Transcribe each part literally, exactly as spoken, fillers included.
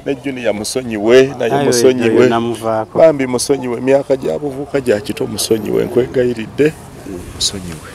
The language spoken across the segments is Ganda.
ne Junior musonyiwe naye musonyiwe bambi musonyiwe myaka gya buvuka gya kito musonyiwe nkwegayiridde musonyiwe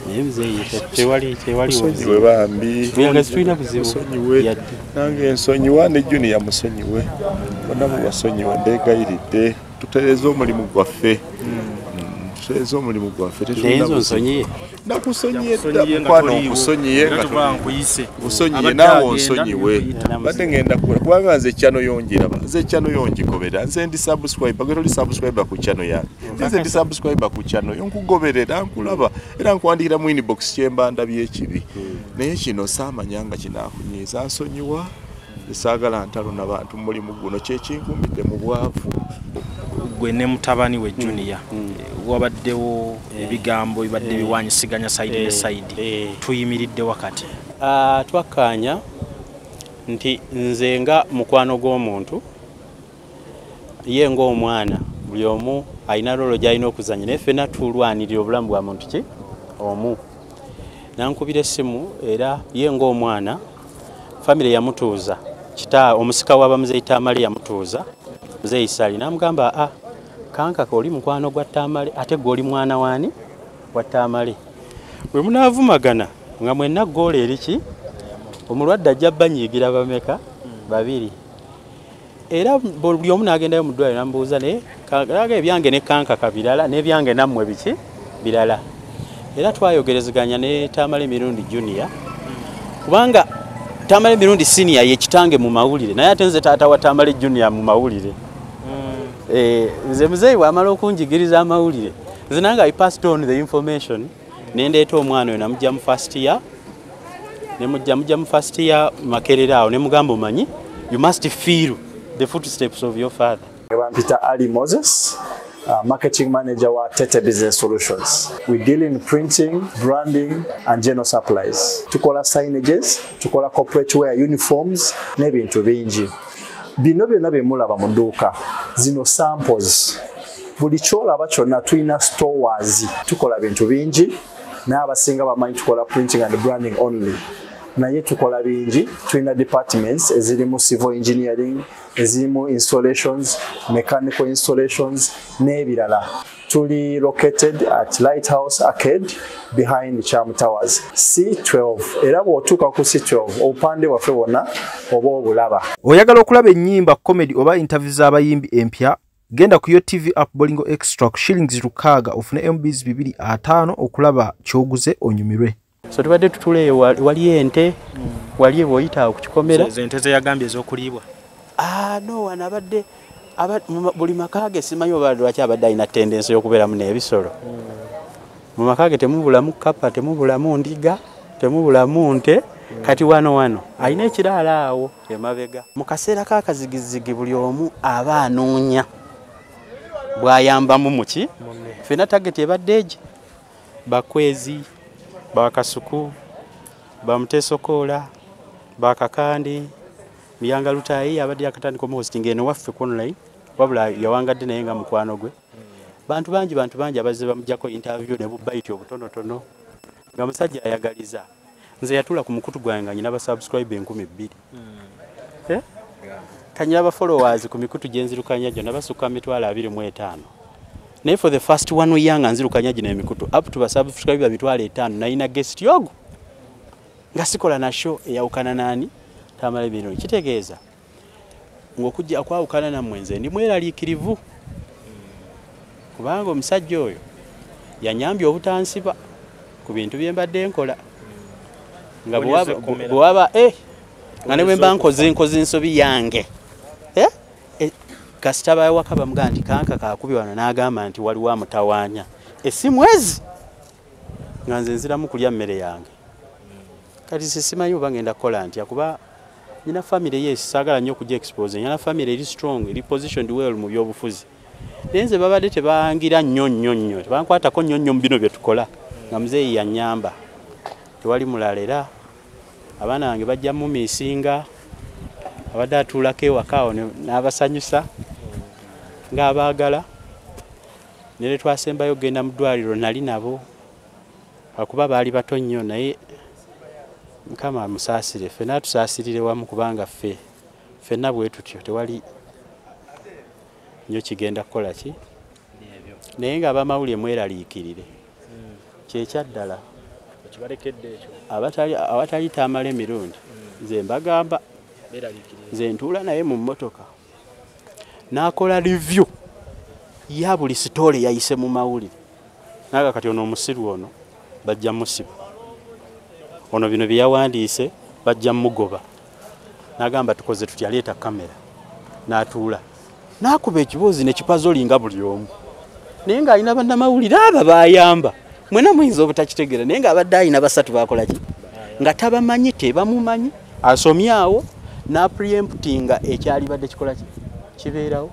tewali tewali musonyiwe bambi nga situina buzibu musonyiwe nange nsonyiwa ne Junior musonyiwe bonna mubasonyiwe ndegayiridde tutereeza omulimu gwaffe tutereeza omulimu gwaffe tetunakusonyiye nakusonyiye mukwano nkusonyiye kusonyiye naawe onsonyiwe badde ngenda kubanga nze channel yongiraba nze channel yongikobera nze ndi subscribe gwe toli subscribe ku channel yange nze ndi subscribe ku channel yonkugoberera nkulaba era nkwandikira mu inbox kyemba ndabye ekibi naye kino saamanyanga kinakunyiza nsonyiwa esagala ntalo n'abantu mulimu guno kyekinkumidde mu bwavu gwe ne mutabani we Junior wabaddewo ebigambo bibadde biwanyisiganya side ne side tuyimiridde wakati ah twakanya nti nze nga mukwano gw'omuntu ye ng'omwana buli omu alina lolo gy'alina okuzanya naye ffenna tulwanirira obulamu bwa muntu ki omu nankubira essimu era ye ng'omwana famire yamutuuza kita omusika wa bamuzeyi Tamale yamutuuza muzeyi Sali namugamba ah kanka ko oli mukwano gwa Tamale ate goli mwana wani wa Tamale we munavumagana nga mwenna gole eriki omulwadde ajja banyigira bameka babiri era buli omu n'agendayo mu ddwaliro nambuuza ne kaga ebyange ne kanka kabirala ne byange nammwe biki birala era twayogerezeganya ne Tamale Mirundi Junior kubanga Tamale Mirundi Senior ye kitange mu mawulire naye ate nze taata wa Tamale Junior mu mawulire eh nze muzeyi wamala okunjigiriza amawulire nze nange I passed on the information nendeeta omwana we namujja mu first year ne mujja mujja mu first year Makerera awo ne mugamba omanyi you must feel the footsteps of your father. Peter Ali Moses, uh, marketing manager wa Tete Business Solutions. We deal in printing, branding and general supplies. Tukola signages, tukola corporate wear uniforms n'ebintu bingi. Bino byonna bye mulaba mu dduuka zino samples buli kyolaba kyonna tulina stores tukola bintu bingi n'abasinga bamanyi tukola printing and branding only naye tukola bingi tulina departments ezirimu civil engineering ezirimu installations mechanical installations n'ebirala tuli located at Lighthouse Arcade behind Charm Towers C twelve era bw'otuuka ku C twelve obupande waffe bwonna oba obulaba. Oyagala okulaba ennyimba comedy oba interview z'abayimbi empya genda ku yo T V app Bolingo Extra ku shillings lukaaga ofune M Bs bibiri ataano okulaba kyoguze onyumirwe. So tubadde tutule wali ente wali boyita okukikomera ente ze yagambye ez'okulibwa ah no wanabadde aba buli makage simanyi obadde lwaki abadde alina tendensi y'okubeeramu n'ebisolo mu makage temubulamu kapa temubulamu ndiga temubulamu nte kati wano wano alina ekiraala awo emabega mu kaseera k'akazigizigi buli omu aba anoonya bw'ayambamu muki ffenna tageti ebadde egi bakwezi bakasuku bamutesokola bakakandi Muyanga Lutayi abadde yakatandika omuhosting eno waffe online wabula yawangadde naye nga mukwano gwe bantu bangi bantu bangi abazze bamujjako interview ne bubaiti obutonotono nga musajja ayagaliza nze yatula ku mukutu gwange nyina ba subscribe enkumi bbiri eh kanyira ba followers ku mikutu gyenzirukanya gyo nabasuka mitwala abiri mu etaano naye for the first one we young nzirukanya gino emikutu up to ba subscribe mitwala etaano na ina guest yogo nga sikola na show eyawukana nani Tamale bino kitegeeza ng'okujja kwawukana na mwenze ndi mweraliikirivu kubanga omusajja oyo yanyambye obutansiba ku bintu bye mbadde nkola nga bwaba eh nga ne bwe mba nkoze nkoze ensobi yange eh kasita bayo wakaba mga nti kanka kakubi wano n'agamba nti waliwo amutawaanya essimu ezi nga nze nziramu kulya mmere yange kati sisimanyi oba ngenda kukola nti akuba nina family yes sagala nnyo kujja expose nina family eri strong eri positioned well mu byobufuzi nenze babadde tebangira nnyo nnyo nnyo tebankwatako nnyo nnyo mu bino bye tukola nga muzeeyi yannyamba tewali mulalera abaana bange bajja mu misinga abadde atuulako ewaka n'abasanyusa ng'abaagala ne twasembayo genda mu ddwaliro nali nabo akuba baali bato nnyo naye Mukama musaasire ffenna tusaasirire wamu kubanga ffe ffenna bwe tutyo tewali nnyo kigenda kukola ki naye ng'abamawulire mweraliikirire kyekyaddala awatali tamala emirundi nze mbagamba nze ntuula naye mu mmotoka n'akola review ya buli sitoole yayise mu mawulire naga kati ono omusiru ono bajja musiba ono bino byeyawandiise bajja mugoba n'agamba tukoze tutya leeta kamera n'atuula n'akuba ekibuuzi nekipazo linga buli omu naye ng'alina bannamawulire aba bayamba mwena muyinza obutakitegeera naye ng'abadde alina basatu bakola ki nga tabamanyi tebamumanyi asomye awo n'apreemptinga ekyali badde kikola ki kibeerawo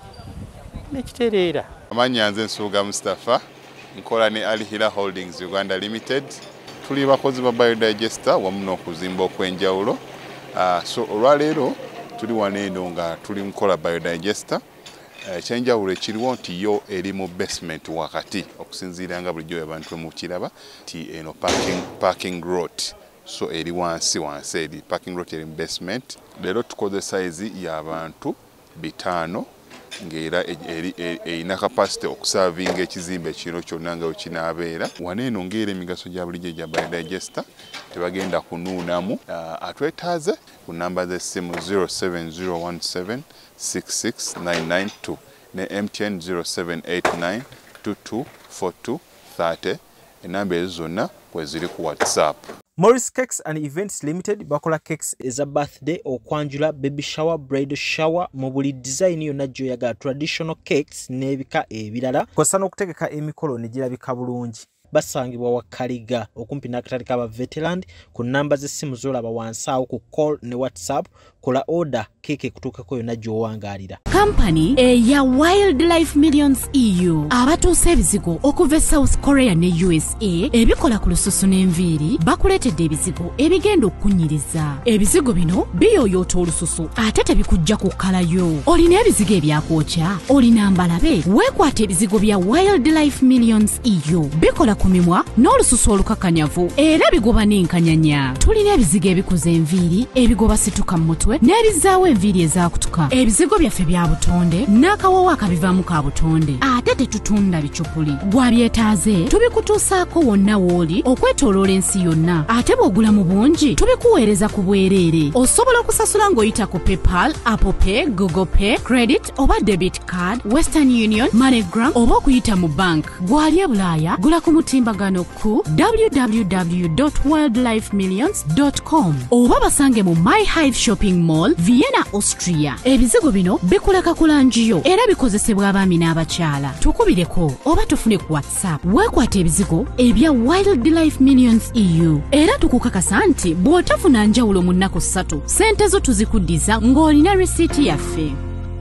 nekitereera. Amanya nze Nsuuga Mustafa nkola ne Alihira Holdings Uganda Limited. Tuli bakozi ba biodigester wamu n'okuzimba okwenjawulo. Uh, so olwaleero tuli waneeno nga tuli nkola biodigester. Ekyenjawulo ekiriwo nti yo eri mu basement wakati okusinziira nga bulijjo abantu mu kiraba ti eno parking parking lot. So eri wansi wansi eri parking lot eri mu basement. Leero tukoze size y'abantu bitano ngera erina capacity okusavinga ekizimbe kino kyonna nga kinaabeera waneeno ngera emigaso gya bulijjo gya biodigester tebagenda kunuunamu. Uh, atwetaaze ku namba z'essimu zero seven zero one seven six six nine nine two ne M T N zero seven eight nine two two four two three zero. Enamba ezo zonna kwe ziri ku WhatsApp. Morris Cakes and Events Limited bakola cakes eza birthday okwanjula baby shower bridal shower mu buli design yonna gy'oyagala traditional cakes n'ebika ebirala kosa n'okutegeka emikolo ne girabika bulungi. Basangibwa wa Kaliga okumpi n'akatale k'aba veteran ku namba z'essimu z'olaba wansi awo ku call ne WhatsApp kola order keke kutuukako yonna gy'owangaalira. Company eya Wildlife Millions E U abatuusa ebizigo okuva e South Korea ne U S A ebikola ku lususu n'enviiri bakuleetedde ebizigo ebigenda okunyiriza. Ebizigo bino biyooyoota olususu ate tebikujja kukkalayo. Olina ebizigo ebyakwokya, olina mbalabe, weekwata ebizigo bya Wildlife Millions E U bikola ku mimwa n'olususu olukakanyavu era bigoba n'enkanyanya. Tulina ebizigo ebikuza enviiri, ebigoba situka mu mutwe n'ebizaawo enviiri ezaakutuka. Ebizigo byaffe bya butonde n'akawawo akabivaamu ka butonde ate tetutunda bicupuli. Gwabyetaaze tubikutuusaako wonna w'oli okwetooloola ensi yonna ate bw'ogula mu bungi tubikuweereza ku bwereere. Osobola okusasula ng'oyita ku PayPal, Apple Pay, Google Pay, Credit oba Debit Card, Western Union, MoneyGram oba okuyita mu bank. Gwali e Bulaaya gula ku mutimbagano ku w w w dot wildlife millions dot com oba basange mu My Hive Shopping Mall, Vienna, Austria. Ebizigo bino bikuleka kulanjiyo era bikozesebwa abaami n'abakyala. Tukubireko oba tufune ku WhatsApp. Weekwata ebizigo ebya Wildlife Millions E U era tukukakasa nti bw'otafuna njawulo mu nnaku ssatu ssente zo tuzikuddiza ng'olina risiiti yaffe.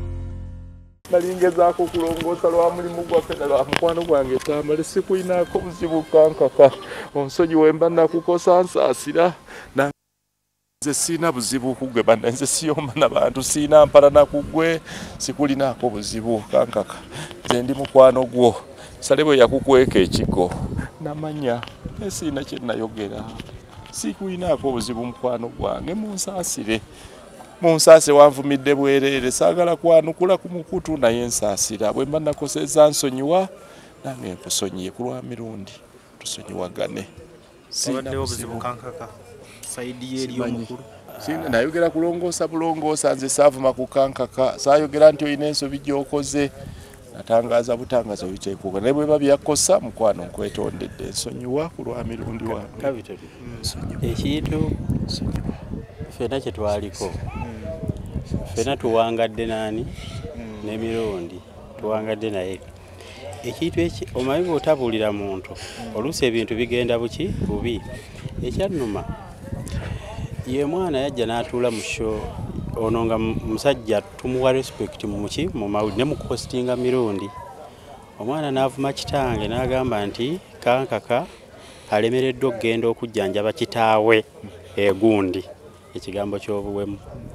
Nalingezaako kulongoosa lwa mulimu gwaffe na lwa mukwano gwange tambale sikuyinaako buzibu kankaka onsonyi wemba nakukosa nsaasira nze siina buzibu kugwe banda nze siyomba n'abantu siina mpala nakugwe sikulinaako buzibu kankaka nze ndi mukwano gwo sale bwe yakukweka ekigo namanya esiina kye nayogera sikuyinaako buzibu mukwano gwange munsaasire munsaase wanvumidde bwereere saagala kwanukula ku mukutu naye nsaasira bwe mba nakoseza nsonyiwa nange nkusonyiye ku lwa mirundi tusonyiwagane. Obaddewo buzibu kankaka saidi yeri omukulu sina nayogera kulongoosa bulongoosa nze saavuma ku kankaka saayogera nti olina ensobi gy'okoze natangaaza butangaza obiteekuuka naye bwe babyakosa mukwano nkwetondedde nsonyiwa ku lwa mirundi wange. Ekintu ffenna kye twaliko ffenna tuwangadde naani n'emirundi tuwangadde naye ekintu eki omanyi bw'otabuulira muntu oluusi ebintu bigenda buki bubi. Ekyannuma ye mwana yajja n'atuula mu show ono nga musajja tumuwa respect mu muki mu mawulire ne mu postinga mirundi. Omwana n'avuma kitange n'agamba nti kankaka alemereddwa okugenda okujjanjaba kitaawe egundi ekigambo ky'obuwemu.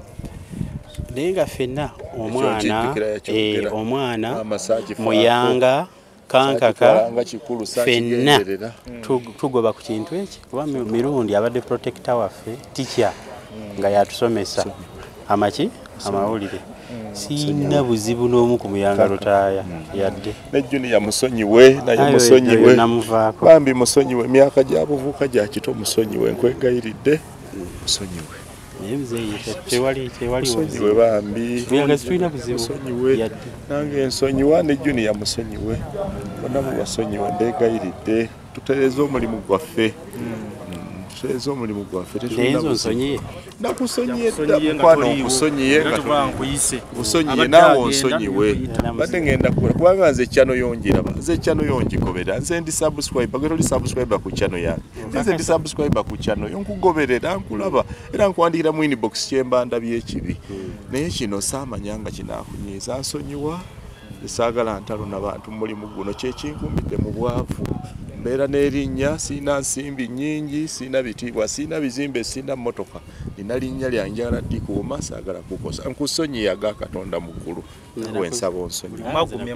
Naye nga ffenna omwana omwana muyanga kankaka ffenna tugoba ku kintu eki kuba mirundi abadde protector waffe teacher nga yatusomesa amaki amawulire sina buzibu n'omu ku muyanga lutaaya yadde ne Junior musonyiwe naye musonyiwe bambi musonyiwe emyaka gy'abuvuuka gya kito musonyiwe nkwegayiridde musonyiwe tewali tewali musonyiwe bambi muyanga situlina buzibu musonyiwe nange ensonyiwa ne Junior musonyiwe bonna mubasonyiwe mbegayiridde tutereeze omulimu gwaffe tutereeze omulimu gwaffe nsonyiye nakusonyiye mukwano nkusonyiye kusonyiye naawe onsonyiwe badde ngenda kukola kubanga nze ekyano yongiraba nze ekyano yongikobera nze ndi subscribe gwe toli subscribe ku kyano yange nze ndi subscribe ku kyano yonkugoberera nkulaba era nkuwandikira mu inbox kyembanda by'ekibi naye kino saamanyanga kinaakunyiiza nsonyiwa esaagala ntalo n'abantu mulimu guno kyekinkumidde mu bwavu mbeera n'erinnya siina nsimbi nnyingi siina bitiibwa siina bizimbe siina mmotoka nina linnya lyanjala ddikuuma saagala kukosa nkusonyiye aga Katonda muggulu wensaba onsonyiwa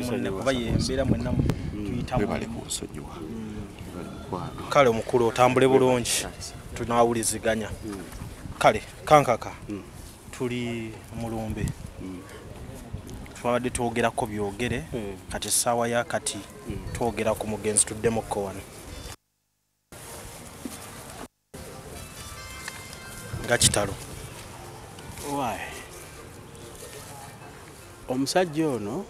bale kunsonyiwa kale omukulu otambule bulungi tunaawuliziganya kale kankaka tuli mulumbe twabadde twogerako byogere kati essaawa ya kati twogera ku mugenzi tuddemukko wano nga kitalo omusajja ono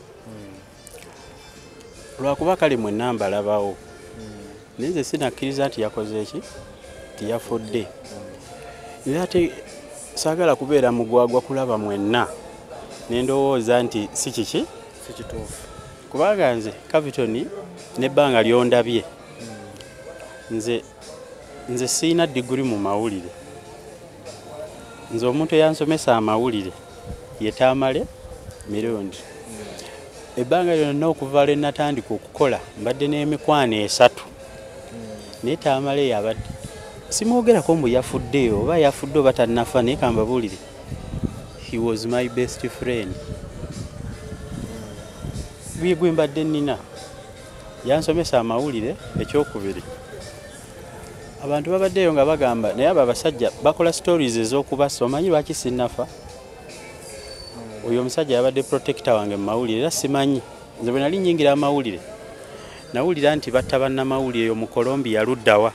lwakuba kale mwenna mbalabawo naye nze sinakkiriza nti yakoze eki tiyafudde era ate saagala kubeera mugwagwa kulaba mwenna nendowooza nti si kiki si kituufu kubanga nze Capitoni n'ebbanga lyondabye nze nze siina diguri mu mawulire nze omuntu eyansomesa amawulire ye Tamale mirundi ebbanga lyonna okuva lwe natandika okukola mbadde n'emikwano esatu naye Tamale yabadde simwogerako mbu yafudde oba yafudde oba tannafa naye kambabuulire he was my best friend bigwe mbadde nina yansomesa amawulire ekyokubiri abantu babaddeyo nga bagamba naye abo abasajja bakola stories ez'okubasa omanyi lwaki sinnafa oyo omusajja yabadde protector wange mu mawulire era simanyi nze bwe nali nnyingira amawulire nawulira nti batta bannamawulire eyo mu Colombia luddawa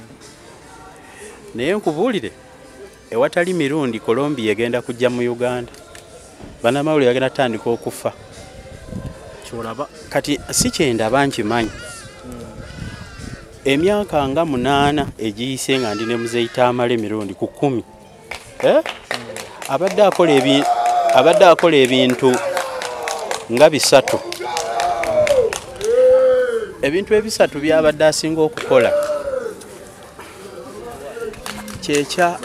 naye nkubuulire ewatali mirundi Colombia egenda kujja mu Uganda bannamawulire bagenda tandika okufa kyolaba kati si kyendaba nkimanyi emyaka nga munaana egiyise nga ndi ne muzeeyi Tamale mirundi ku kkumi eh? abadde akola ebi abadde akola ebintu nga bisatu ebintu ebisatu byabadde asinga okukola kyekya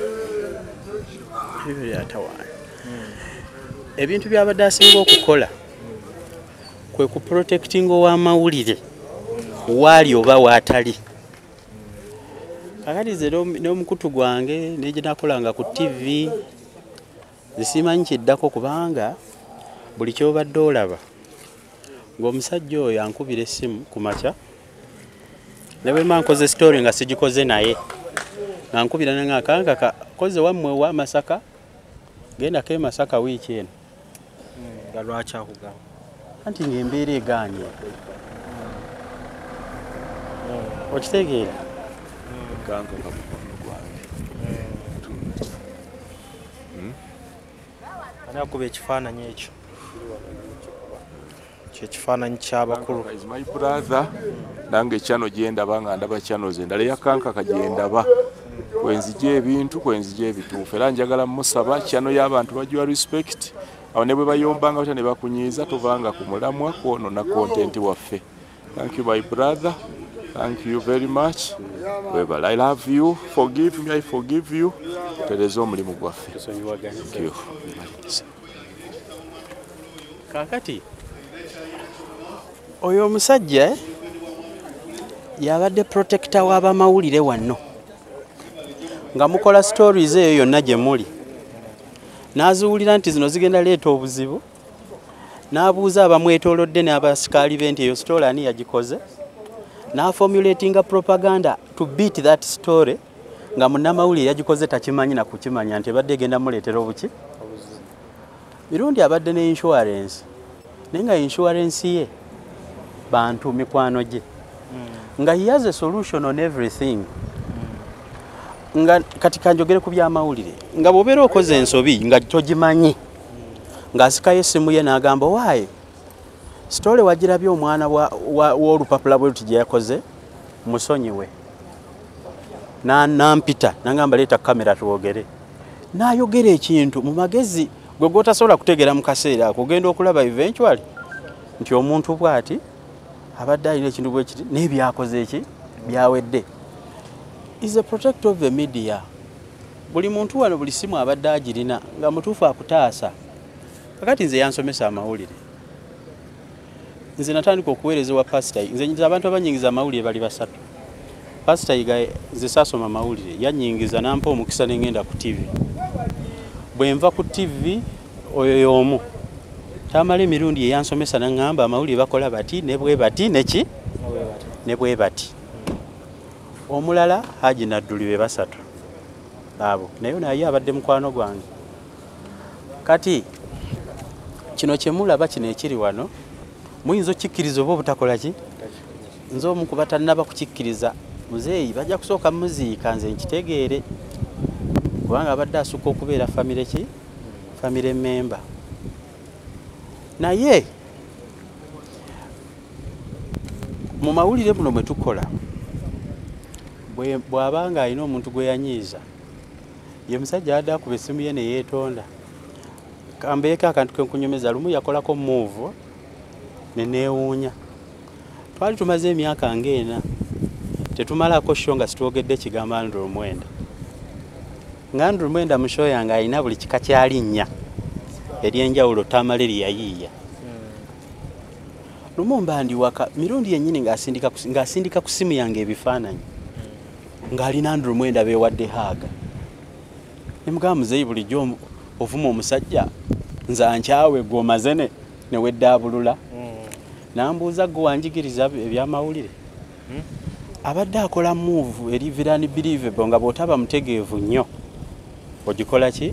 ebintu byabadde asinga okukola kwe ku protecting ow'amawulire waali oba waatali kakati ze n'omukutu gwange negyenakolanga ku T V zisimanyi kiddako kubanga buli kyobadde olaba ng'omusajja oyo ankubira essimu ku makya ne bwe mba nkoze story nga sigikoze naye nga nkubira nga kankaka koze wammwe wa Masaka gendako e Masaka wiiki eno nga lwaki akugamba anti ng'embeera egaanye okitegeera kankaka mukono gwange ani akuba ekifaananyi ekyo kyekifaananyi ky'abakulu my brother nange kyano gyendaba nga ndaba kyano ze ndala yakankaka gyendaba kwenzija ebintu kwenzija ebituufu era njagala musaba kyano y'abantu bagiwa respect awo ne bwe bayombanga batya ne bakunyiiza tuvanga ku mulamwa kwonona content waffe. Thank you my brother, thank you very much. Webala, I love you, forgive me, I forgive you. Tereza omulimu gwaffe. Thank you. Kakati oyo omusajja yabadde protector w'abamawulire wano nga mukola stories eyo yonna gye muli n'azuwulira nti zino zigenda leeta obuzibu n'abuuza abamwetoolodde n'abasikaali be nti eyo story ani yagikoze n'aformulatinga propaganda to beat that story nga munnamawulire yagikoze takimanyi na kukimanya nti ebadde egenda muleetera obuki mirundi abadde ne insurance nenga insurance ye bantu mikwano gye mm. nga he has a solution on everything mm. nga katika njogere ku byamawulire nga bobera okoze ensobi nga togimanyi mm. nga asikayo essimu ye n'agamba waaye stole wagirabye omwana w'olupapula bwe luti gye yakoze musonyiwe na nampita nangamba leeta kamera tuwogere n'ayogera ekintu mu magezi gwe gotasobola kutegeera mu kaseera ako ogenda okulaba eventually nti omuntu bw'ati abadde alina ekintu bwe kiti n'ebyakoze eki byawedde. Is a protector of the media. Buli muntu wano buli simu abadde agirina nga mutuufu akutaasa. Kakati nze yansomesa amawulire. Nze natandika okuweerezebwa pasita. Nze nyiza abantu abanyingiza amawulire bali basatu. Pasita yiga nze saasoma amawulire yanyingiza nampa omukisa n'engenda ku T V. Bwe nva ku T V oyo y'omu tamala emirundi eyansomesa n'angamba amawulire bakola bati ne bwe bati neki ne bwe bati. Omulala Haji Nadduli be basatu abo naye naye abadde mukwano gwange. Kati kino kyemulaba kino ekiri wano muyinza okikkiriza oba obutakola ki nze omu ku batannaba kukikkiriza muzeeyi bajja kusooka muziika nze nkitegeere kubanga abadde asukka okubeera famire ki famire member naye mu mawulire muno mwe tukola bw'abanga alina omuntu gwe yanyiiza ye musajja adda akuba essimu ye ne yeetonda kambeeko akantu kenkunyumeza lumu yakolako move ne neewuunya twali tumaze emyaka ng'ena tetumalako sho nga situogedde ekigambo Andrew Mwenda nga Andrew Mwenda mu show yange alina buli kika kyalinnya ery'enjawulo tamale lyeyayiiya lumu mba ndi waka mirundi yennyini ng'asindika ku simu yange ebifaananyi ng'alina Andrew Mwenda beewadde haaga ne mugamba muzeeyi bulijjo ovuma omusajja nze ankyawe gwe omaze ne ne weddaabulula n'ambuuza gwe wanjigiriza ebyamawulire abadde akola move eri very believable nga bw'otaba mutegeevu nnyo ogikola ki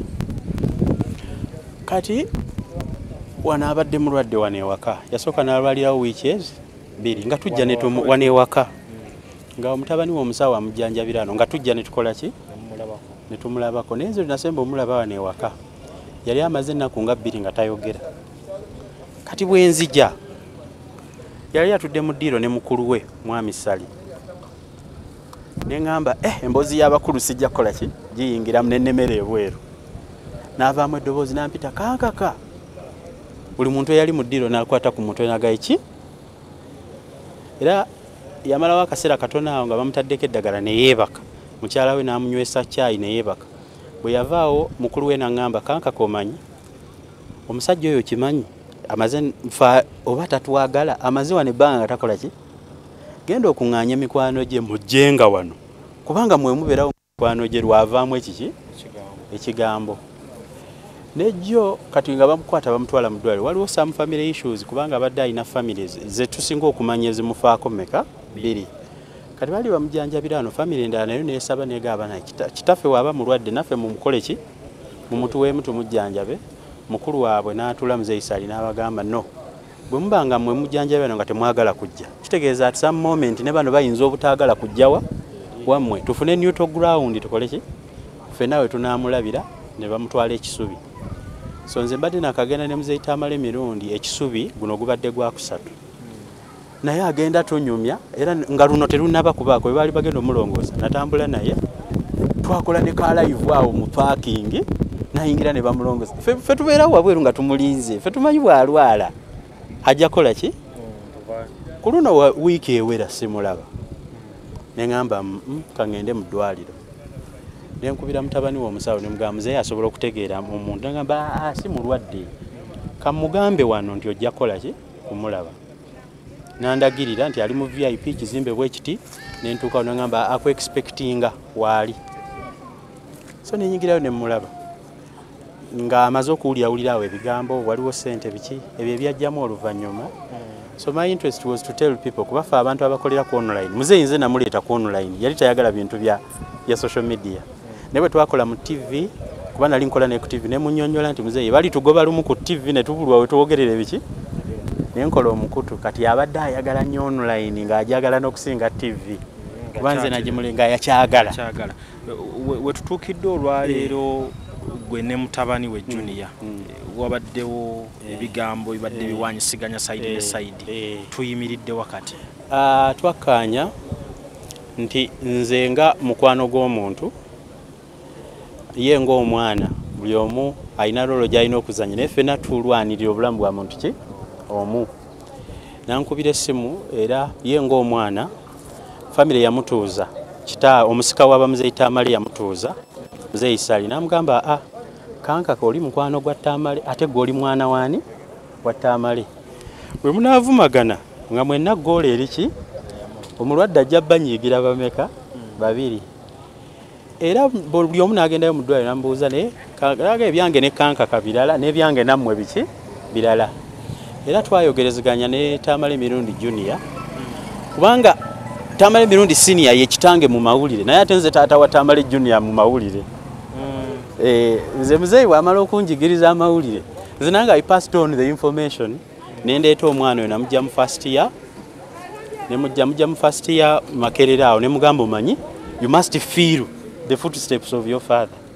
kati wano abadde mulwadde wano ewaka yasooka n'alwalirawo wiiki bbiri nga tujja wano ewaka nga omutabani w'omusawo amujjanjabira ano nga tujja ne tukola ki ne tumulabako naye nze nasemba omulaba wano ewaka yali amaze ennaku nga bbiri nga tayogera. Kati bwe nzija yali atudde mu ddiiro ne mukulu we mwami Sali ne ngamba eh emboozi y'abakulu sijja kukola ki giyingiramu n'ennemera ebweru n'avaamu eddoboozi n'ampita kankaka buli muntu eyali mu ddiiro n'akwata ku mutwe n'agaye ki era yamalawo akaseera katono awo nga bamutaddeko eddagala ne yeebaka mukyala we n'amunywesa caayi ne yeebaka bwe yavaawo mukulu we n'aŋŋamba kankaka omanyi omusajja oyo kimanyi amaze nfa oba tatwagala amaze wano ebbanga nga takola ki genda okuŋŋaanya emikwano gye mujjenga wano kubanga mwe mubeerawo mikwano gye lwavaamu ekiki ekigambo nejjo kati nga bamukwata bamutwala mu ddwaliro waliwo some family issues kubanga abadde alina families ze tusinga okumanya ezimufaako mmeka bbiri kati bali bamujjanjabira ano family endala nayo neesaba negamba naye kitaffe waaba mulwadde naffe mumukole ki mumutuweemu tumujjanjabe mukulu waabwe n'atula muzeeyi Sali n'abagamba no bwe mubanga mmwe mujjanjabe bano nga temwagala kujja kitegeeza ati some moment ne bano bayinza obutaagala kujjawa wammwe tufune neutral ground tukole ki ffe naawe tunaamulabira ne bamutwala ekisubi so nze mbadde nakagenda ne muzeeyi Tamale emirundi ekisubi guno gubadde gwa kusatu naye agenda tunyumya era nga luno terunaba kubaako bwe baali bagenda omulongoosa natambula naye twakola ne ka live awo mu parking nayingira ne bamulongoosa ffe tubeerawo wabweru nga tumulinze ffe tumanyi bwalwala ajja kola ki ku luno wiiki ewera simulaba ne ŋŋamba kangende mu ddwaliro ne nkubira mutabani w'omusawo ne mugamba muzeeyi asobola okutegeera omuntu ngamba si mulwadde kamugambe wano nti ojja kola ki kumulaba nandagirira nti ali mu V I P kizimbe bwe kiti ne ntuuka ne ngamba aku expectinga waali so ne nyingirayo ne mulaba nga amaze okuwulyawulirawo ebigambo waliwo ssente biki ebyo ebyajjamu oluvannyuma so my interest was to tell people kubafa abantu abakolera ku online muzeeyi nze namuleeta ku online yali tayagala bintu bya ya social media ne bwe twakola mu T V kuba nali nkola ne ku T V ne munnyonnyola nti muzeeyi bali tugoba lumu ku T V ne tubulwa we tuwogerera ebiki ne nkola omukutu kati abadde ayagala nnyo online ng'ajagala n'okusinga T V kuba nze nagimulinga yakyagala we tutuukidde olwaleero gwe ne mutabani we Junior wabaddewo ebigambo bibadde biwanyisiganya sayidi ne sayidi tuyimiridde wakati twakkaanya nti nze nga mukwano gw'omuntu ye ng'omwana buli omu alina lolo gy'alina okuzannya naye ffenna tulwanirira obulamu bwa muntu ki omu nankubira essimu era ye ng'omwana famire yamutuuza kita omusika wa bamuzeeyi Tamale yamutuuza muzeeyi Sali namugamba ah kankaka oli mukwano gwa Tamale ate goli mwana wani wa Tamale bwe munaavumagana nga mwenna ggoolo eriki omulwadde ajja banyiigira bameka babiri era buli omu n'agendayo mu ddwaliro namubuuza naye kaga ebyange ne kankaka birala n'ebyange nammwe biki birala era twayogerezeganya ne Tamale Mirundi Junior kubanga Tamale Mirundi Senior ye kitange mu mawulire naye ate nze taata wa Tamale Junior mu mawulire eh nze muzeeyi wamala okunjigiriza amawulire nze nange I passed on the information nendeeta omwana oyo namugya mu first year ne mujja mujja mu first year Makerere awo ne mugamba omanyi you must feel the footsteps of your father